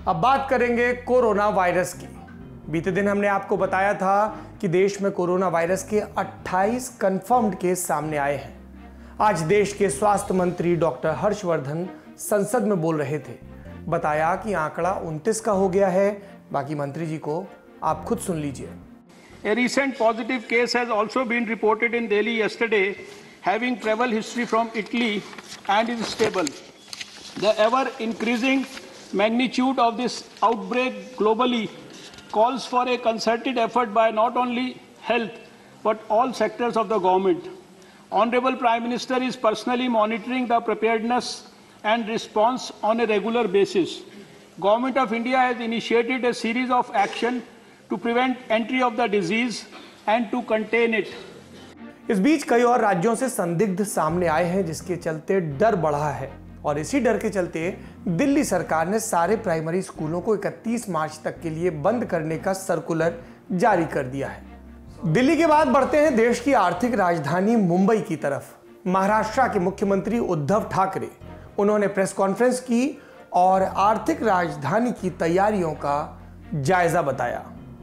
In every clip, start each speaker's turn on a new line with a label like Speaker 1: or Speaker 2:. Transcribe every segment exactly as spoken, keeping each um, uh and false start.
Speaker 1: अब बात करेंगे कोरोना वायरस की। बीते दिन हमने आपको बताया था कि देश में कोरोना वायरस के अट्ठाईस कंफर्म्ड केस सामने आए हैं। आज देश के स्वास्थ्य मंत्री डॉक्टर हर्षवर्धन संसद में बोल रहे थे। बताया कि आंकड़ा उनतीस का हो गया है। बाकी मंत्री जी को आप खुद सुन लीजिए।
Speaker 2: A recent positive case has also been reported in Delhi yesterday, having travel history from Italy and is stable. The ever-increasing magnitude of this outbreak globally calls for a concerted effort by not only health but all sectors of the government. Honorable Prime Minister is personally monitoring the preparedness and response on a regular basis. Government of India has initiated a series of action to prevent entry of the disease and to contain it.
Speaker 1: इस बीच कई और राज्यों से संदिग्ध सामने आए हैं, जिसके चलते डर बढ़ा है और इसी डर के चलते दिल्ली सरकार ने सारे प्राइमरी स्कूलों को इकतीस मार्च तक के लिए बंद करने का सर्कुलर जारी कर दिया है। दिल्ली के बाद बढ़ते हैं देश की आर्थिक राजधानी मुंबई की तरफ। महाराष्ट्र के मुख्यमंत्री उद्धव ठाकरे उन्होंने प्रेस कॉन्फ्रेंस की और आर्थिक राजधानी की तैयारियों का जायजा बताया।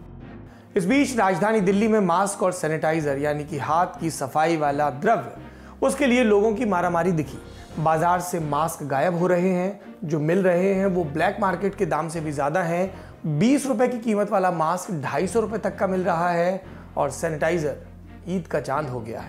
Speaker 1: इस बीच राजधानी दिल्ली में मास्क और सैनिटाइजर यानी कि हाथ की सफाई वाला द्रव्य, उसके लिए लोगों की मारामारी दिखी। बाजार से मास्क गायब हो रहे हैं, जो मिल रहे हैं वो ब्लैक मार्केट के दाम से भी ज़्यादा हैं। बीस रुपए की कीमत वाला मास्क ढाई सौ रुपये तक का मिल रहा है और सैनिटाइजर ईद का चांद हो गया है।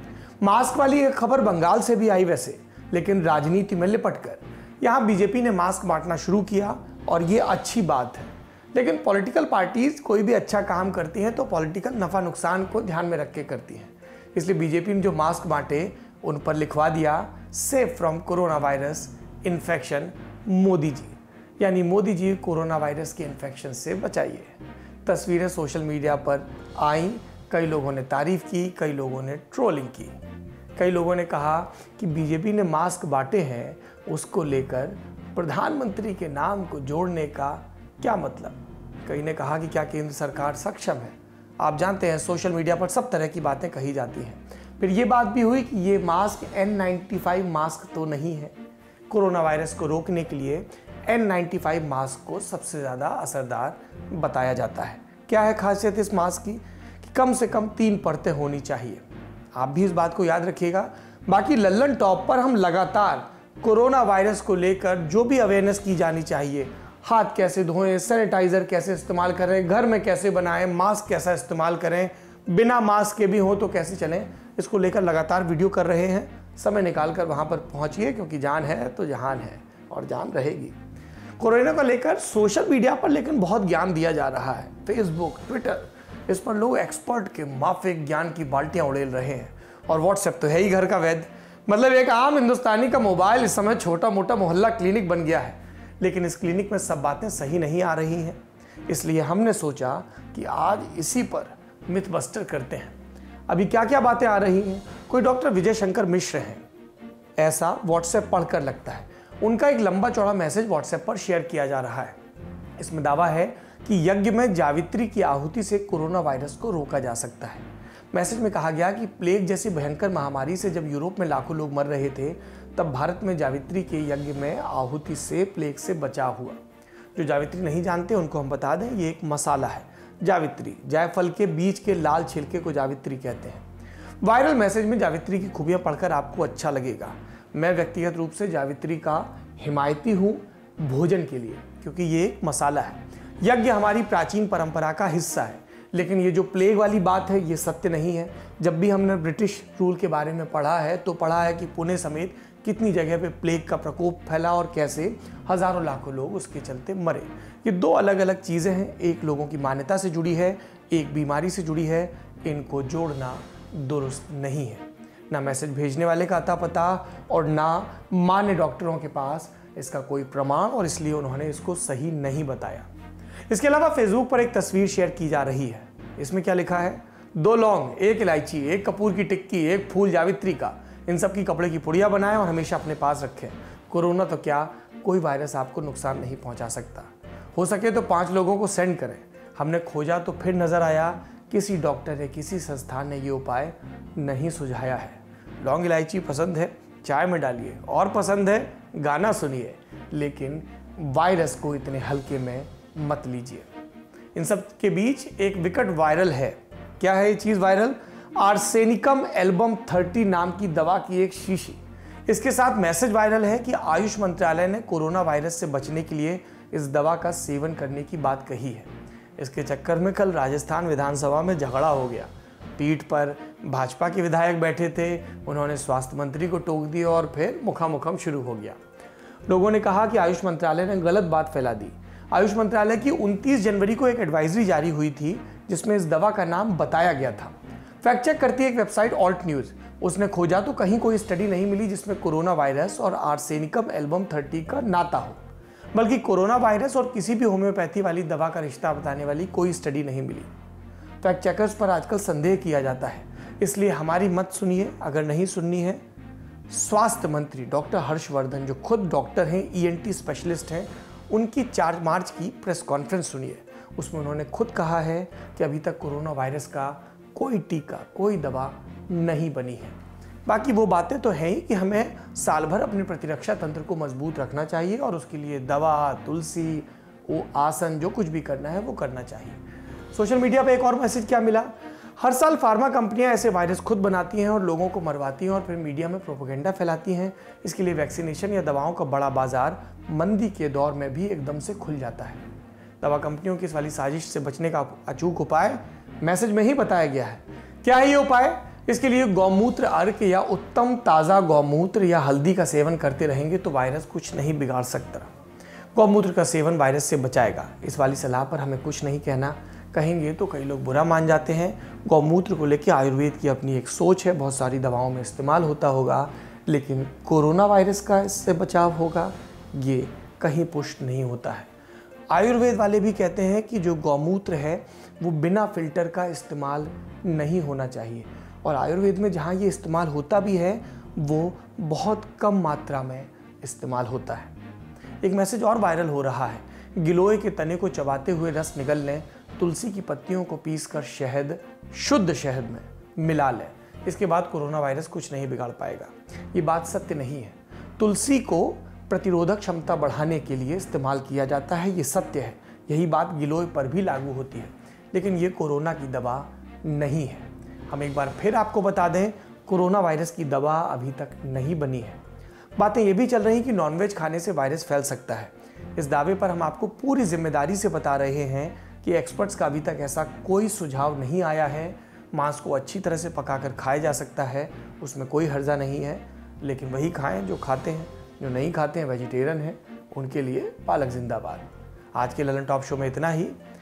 Speaker 1: मास्क वाली एक खबर बंगाल से भी आई वैसे, लेकिन राजनीति में लिपट कर यहाँ बीजेपी ने मास्क बांटना शुरू किया और ये अच्छी बात है। लेकिन पॉलिटिकल पार्टीज कोई भी अच्छा काम करती हैं तो पॉलिटिकल नफ़ा नुकसान को ध्यान में रख के करती हैं। इसलिए बीजेपी ने जो मास्क बांटे उन पर लिखवा दिया safe from coronavirus infection Modi ji, यानी मोदी जी कोरोना वायरस के इन्फेक्शन से बचाइए। तस्वीरें सोशल मीडिया पर आई, कई लोगों ने तारीफ की, कई लोगों ने ट्रोलिंग की। कई लोगों ने कहा कि बीजेपी ने मास्क बांटे हैं, उसको लेकर प्रधानमंत्री के नाम को जोड़ने का क्या मतलब। कई ने कहा कि क्या केंद्र सरकार सक्षम है। आप जानते हैं सोशल मीडिया पर सब तरह की बातें कही जाती हैं। फिर ये बात भी हुई कि ये mask N ninety five mask तो नहीं है। कोरोना वायरस को रोकने के लिए एन नाइन्टी फाइव मास्क को सबसे ज़्यादा असरदार बताया जाता है। क्या है खासियत इस मास्क की कि कम से कम तीन परतें होनी चाहिए। आप भी इस बात को याद रखिएगा। बाकी लल्लन टॉप पर हम लगातार कोरोना वायरस को लेकर जो भी अवेयरनेस की जानी चाहिए, हाथ कैसे धोएं, सैनिटाइज़र कैसे इस्तेमाल करें, घर में कैसे बनाएं, मास्क कैसा इस्तेमाल करें, बिना मास्क के भी हो तो कैसे चलें, इसको लेकर लगातार वीडियो कर रहे हैं। समय निकाल कर वहाँ पर पहुँचिए, क्योंकि जान है तो जहान है और जान रहेगी। कोरोना को लेकर सोशल मीडिया पर लेकिन बहुत ज्ञान दिया जा रहा है। फेसबुक, ट्विटर, इस पर लोग एक्सपर्ट के माफिक ज्ञान की बाल्टियाँ उड़ेल रहे हैं। और व्हाट्सएप तो है ही घर का वैद्य। मतलब एक आम हिंदुस्तानी का मोबाइल इस समय छोटा मोटा मोहल्ला क्लिनिक बन गया है। लेकिन इस क्लिनिक में सब बातें सही नहीं आ रही हैं, इसलिए हमने सोचा कि आज इसी पर मिथ बस्टर करते हैं। अभी क्या क्या बातें आ रही हैं। कोई डॉक्टर विजय शंकर मिश्र हैं, ऐसा व्हाट्सएप पढ़कर लगता है। उनका एक लंबा चौड़ा मैसेज व्हाट्सएप पर शेयर किया जा रहा है। इसमें दावा है कि यज्ञ में जावित्री की आहुति से कोरोना वायरस को रोका जा सकता है। मैसेज में कहा गया कि प्लेग जैसी भयंकर महामारी से जब यूरोप में लाखों लोग मर रहे थे, तब भारत में जावित्री के यज्ञ में आहुति से प्लेग से बचाव हुआ। जो जावित्री नहीं जानते उनको हम बता दें, ये एक मसाला है। जावित्री, जायफल के बीज के लाल छिलके को जावित्री कहते हैं। वायरल मैसेज में जावित्री की खूबियाँ पढ़कर आपको अच्छा लगेगा। मैं व्यक्तिगत रूप से जावित्री का हिमायती हूँ भोजन के लिए, क्योंकि ये एक मसाला है। यज्ञ हमारी प्राचीन परंपरा का हिस्सा है। लेकिन ये जो प्लेग वाली बात है ये सत्य नहीं है। जब भी हमने ब्रिटिश रूल के बारे में पढ़ा है तो पढ़ा है कि पुणे समेत कितनी जगह पे प्लेग का प्रकोप फैला और कैसे हज़ारों लाखों लोग उसके चलते मरे। ये दो अलग अलग चीज़ें हैं, एक लोगों की मान्यता से जुड़ी है, एक बीमारी से जुड़ी है। इनको जोड़ना दुरुस्त नहीं है। ना मैसेज भेजने वाले का अता पता और ना मान्य डॉक्टरों के पास इसका कोई प्रमाण, और इसलिए उन्होंने इसको सही नहीं बताया। इसके अलावा फेसबुक पर एक तस्वीर शेयर की जा रही है। इसमें क्या लिखा है? दो लौंग, एक इलायची, एक कपूर की टिक्की, एक फूल जावित्री का, इन सब की कपड़े की पुड़िया बनाएं और हमेशा अपने पास रखें। कोरोना तो क्या, कोई वायरस आपको नुकसान नहीं पहुंचा सकता। हो सके तो पांच लोगों को सेंड करें। हमने खोजा तो फिर नजर आया किसी डॉक्टर या किसी संस्थान ने ये उपाय नहीं सुझाया है। लौंग इलायची पसंद है, चाय में डालिए, और पसंद है गाना सुनिए, लेकिन वायरस को इतने हल्के में मत लीजिए। इन सब के बीच एक विकट वायरल है। क्या है ये चीज़ वायरल? आर्सेनिकम एल्बम तीस नाम की दवा की एक शीशी। इसके साथ मैसेज वायरल है कि आयुष मंत्रालय ने कोरोना वायरस से बचने के लिए इस दवा का सेवन करने की बात कही है। इसके चक्कर में कल राजस्थान विधानसभा में झगड़ा हो गया। पीठ पर भाजपा के विधायक बैठे थे, उन्होंने स्वास्थ्य मंत्री को टोक दिया और फिर मुखामुखम शुरू हो गया। लोगों ने कहा कि आयुष मंत्रालय ने गलत बात फैला दी। आयुष मंत्रालय की उनतीस जनवरी को एक एडवाइजरी जारी हुई थी जिसमें इस दवा का नाम बताया गया था। फैक्ट चेक करती है एक वेबसाइट ऑल्ट न्यूज़। उसने खोजा तो कहीं कोई स्टडी नहीं मिली जिसमें कोरोना वायरस और आर्सेनिकम एल्बम तीस का नाता हो, बल्कि कोरोना वायरस और किसी भी होम्योपैथी वाली दवा का रिश्ता बताने वाली कोई स्टडी नहीं मिली। फैक्ट चेकर्स पर आजकल संदेह किया जाता है, इसलिए हमारी मत सुनिए। अगर नहीं सुननी है, स्वास्थ्य मंत्री डॉक्टर हर्षवर्धन जो खुद डॉक्टर हैं, ई एन टी स्पेशलिस्ट हैं, उनकी चार मार्च की प्रेस कॉन्फ्रेंस सुनिए। उसमें उन्होंने खुद कहा है कि अभी तक कोरोना वायरस का कोई टीका, कोई दवा नहीं बनी है। बाकी वो बातें तो हैं ही कि हमें साल भर अपने प्रतिरक्षा तंत्र को मजबूत रखना चाहिए और उसके लिए दवा, तुलसी, वो आसन, जो कुछ भी करना है वो करना चाहिए। सोशल मीडिया पे एक और मैसेज क्या मिला? हर साल फार्मा कंपनियां ऐसे वायरस खुद बनाती हैं और लोगों को मरवाती हैं और फिर मीडिया में प्रोपेगेंडा फैलाती हैं। इसके लिए वैक्सीनेशन या दवाओं का बड़ा बाजार मंदी के दौर में भी एकदम से खुल जाता है। दवा कंपनियों की इस वाली साजिश से बचने का अचूक उपाय मैसेज में ही बताया गया है। क्या है ये उपाय? इसके लिए गौमूत्र अर्क या उत्तम ताज़ा गौमूत्र या हल्दी का सेवन करते रहेंगे तो वायरस कुछ नहीं बिगाड़ सकता। गौमूत्र का सेवन वायरस से बचाएगा। इस वाली सलाह पर हमें कुछ नहीं कहना, कहेंगे तो कई लोग बुरा मान जाते हैं। गौमूत्र को लेकर आयुर्वेद की अपनी एक सोच है, बहुत सारी दवाओं में इस्तेमाल होता होगा, लेकिन कोरोना वायरस का इससे बचाव होगा ये कहीं पुष्ट नहीं होता है। आयुर्वेद वाले भी कहते हैं कि जो गौमूत्र है वो बिना फिल्टर का इस्तेमाल नहीं होना चाहिए, और आयुर्वेद में जहाँ ये इस्तेमाल होता भी है वो बहुत कम मात्रा में इस्तेमाल होता है। एक मैसेज और वायरल हो रहा है। गिलोय के तने को चबाते हुए रस निगल लें, तुलसी की पत्तियों को पीसकर शहद, शुद्ध शहद में मिला लें, इसके बाद कोरोना वायरस कुछ नहीं बिगाड़ पाएगा। ये बात सत्य नहीं है। तुलसी को प्रतिरोधक क्षमता बढ़ाने के लिए इस्तेमाल किया जाता है, ये सत्य है। यही बात गिलोय पर भी लागू होती है, लेकिन ये कोरोना की दवा नहीं है। हम एक बार फिर आपको बता दें, कोरोना वायरस की दवा अभी तक नहीं बनी है। बातें ये भी चल रही कि नॉनवेज खाने से वायरस फैल सकता है। इस दावे पर हम आपको पूरी जिम्मेदारी से बता रहे हैं कि एक्सपर्ट्स का अभी तक ऐसा कोई सुझाव नहीं आया है। मांस को अच्छी तरह से पकाकर खाया जा सकता है, उसमें कोई हर्जा नहीं है, लेकिन वही खाएं जो खाते हैं। जो नहीं खाते हैं, वेजिटेरियन हैं, उनके लिए पालक जिंदाबाद। आज के ललन टॉप शो में इतना ही।